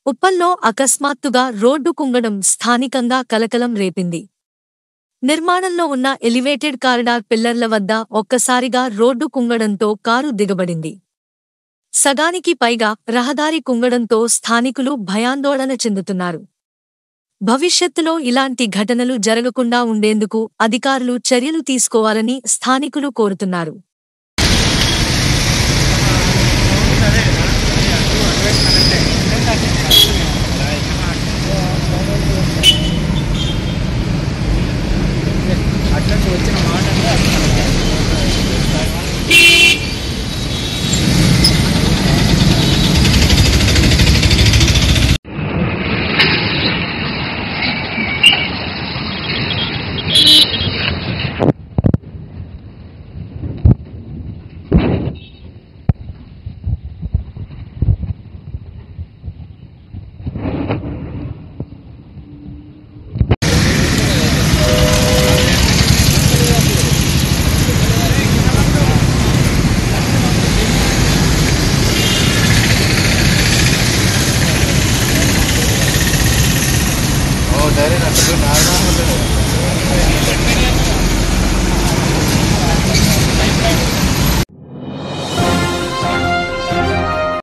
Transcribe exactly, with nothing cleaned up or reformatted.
ఉప్పల్లో అకస్మాత్తుగా రోడ్డు కుంగడం స్థానికంగా కలకలం రేపింది. నిర్మాణంలో ఉన్న ఎలివేటెడ్ కారిడార్ పిల్లర్ల వద్ద ఒక్కసారిగా రోడ్డు కుంగడంతో కారు దిగబడింది. సగానికి పైగా రహదారి కుంగడంతో స్థానికులు భయాందోళన చెందుతున్నారు. భవిష్యత్తులో ఇలాంటి ఘటనలు జరగకుండా ఉండేందుకు అధికారులు చర్యలు తీసుకోవాలని స్థానికులు కోరుతున్నారు.